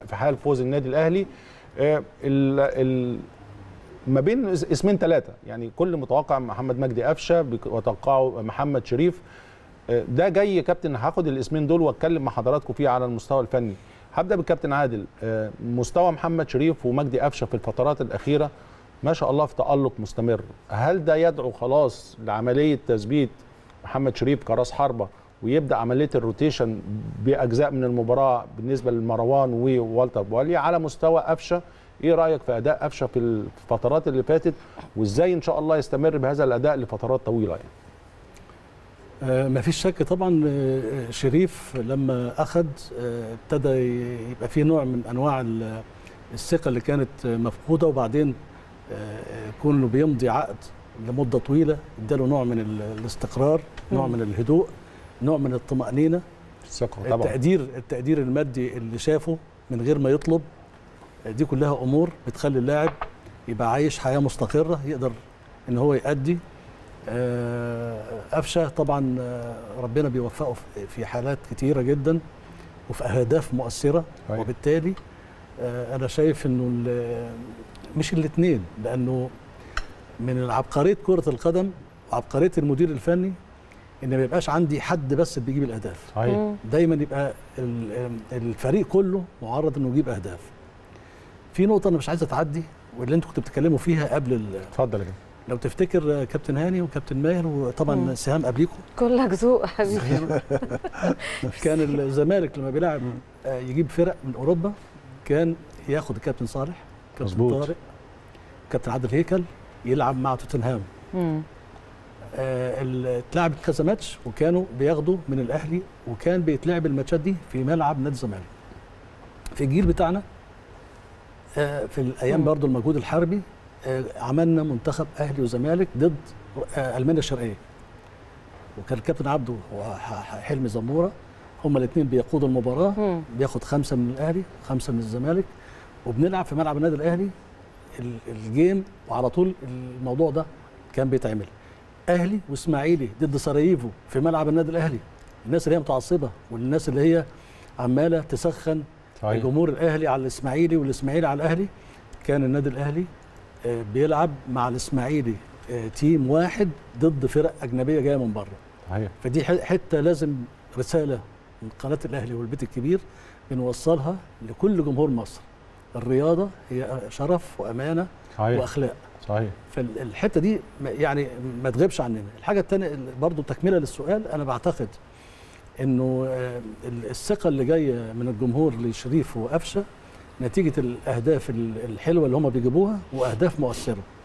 في حال فوز النادي الاهلي. ما بين اسمين ثلاثه، يعني كل متوقع محمد مجدي قفشه وتوقعه محمد شريف. ده جاي يا كابتن، هاخد الاسمين دول واتكلم مع حضراتكم فيه على المستوى الفني. هبدا بالكابتن عادل. مستوى محمد شريف ومجدي قفشه في الفترات الاخيره ما شاء الله في تألق مستمر. هل ده يدعو خلاص لعمليه تثبيت محمد شريف كراس حربه ويبدا عمليه الروتيشن باجزاء من المباراه بالنسبه لمروان ووالتر بواليا؟ على مستوى قفشه، ايه رايك في اداء قفشه في الفترات اللي فاتت، وازاي ان شاء الله يستمر بهذا الاداء لفترات طويله يعني؟ ما فيش شك طبعا. شريف لما اخذ ابتدى يبقى فيه نوع من انواع الثقه اللي كانت مفقوده، وبعدين كونه بيمضي عقد لمده طويله اداله نوع من الاستقرار، نوع من الهدوء، نوع من الطمأنينة، الثقه طبعا، التقدير المادي اللي شافه من غير ما يطلب. دي كلها امور بتخلي اللاعب يبقى عايش حياه مستقره، يقدر ان هو يأدي. قفشه طبعا ربنا بيوفقه في حالات كتيره جدا وفي اهداف مؤثره، وبالتالي انا شايف انه مش الاثنين، لانه من عبقريه كره القدم وعبقريه المدير الفني ان ما يبقاش عندي حد بس بيجيب الاهداف. دايما يبقى الفريق كله معرض انه يجيب اهداف. في نقطه انا مش عايز اتعدي، واللي انتوا كنتوا بتتكلموا فيها قبل اتفضل يا لو تفتكر كابتن هاني وكابتن ماهر وطبعا سهام قبليكم، كلك ذوق حبيبي. كان الزمالك لما بيلعب يجيب فرق من اوروبا كان ياخد الكابتن صالح، كابتن طارق، كابتن عادل هيكل يلعب مع توتنهام. اتلعبت كذا ماتش وكانوا بياخدوا من الاهلي، وكان بيتلعب الماتشات دي في ملعب نادي الزمالك. في الجيل بتاعنا في الايام برضو المجهود الحربي عملنا منتخب اهلي وزمالك ضد المانيا الشرقيه، وكان الكابتن عبده وحلمي زموره هما الاثنين بيقودوا المباراه. بياخد 5 من الاهلي 5 من الزمالك، وبنلعب في ملعب النادي الاهلي الجيم، وعلى طول الموضوع ده كان بيتعمل. اهلي واسماعيلي ضد سراييفو في ملعب النادي الاهلي. الناس اللي هي متعصبه والناس اللي هي عماله تسخن الجمهور الاهلي على الاسماعيلي والاسماعيلي على الاهلي، كان النادي الاهلي بيلعب مع الاسماعيلي تيم واحد ضد فرق اجنبيه جايه من بره. فدي حته لازم رساله من قناه الاهلي والبيت الكبير بنوصلها لكل جمهور مصر. الرياضه هي شرف وامانه واخلاق. صحيح. فالحته دي يعني ما تغيبش عننا. الحاجه الثانيه برضو تكمله للسؤال، انا بعتقد انه الثقه اللي جايه من الجمهور لشريف وقفشه نتيجه الاهداف الحلوه اللي هم بيجيبوها واهداف مؤثره.